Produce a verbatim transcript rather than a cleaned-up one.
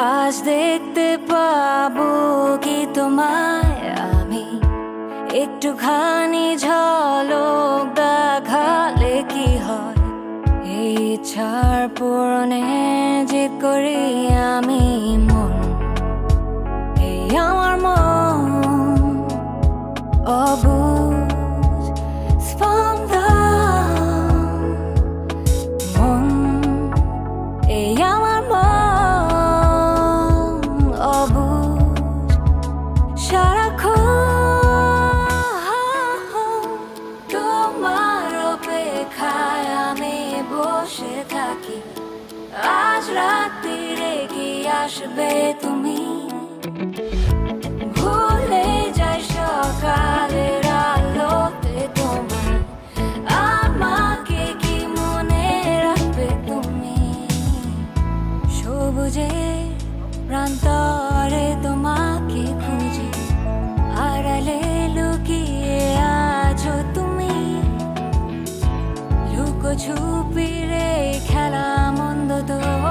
আজ দেখতে পাবো কি তোমায় আমি, একটুখানি ঝলক দেখালে কি হয়। এই ইচ্ছার পূরণে জিদ করি আমি মন, এই আমার মন অবুঝ স্পন্দন। মন, এই আমার মন অবুঝ সারাক্ষণ তোমার অপেক্ষায় আমি বসে থাকি। আজ রাত্রিরে কি আসবে তুমি, ভুলে যাই সকালের আলোতে তোমার, আমাকে কি মনে রাখবে তুমি। সবুজের প্রান্তরে তোমাকে খুঁজি, আড়ালে লুকিয়ে আছো তুমি। লুকোছুপিরে খেলা মন্দ তো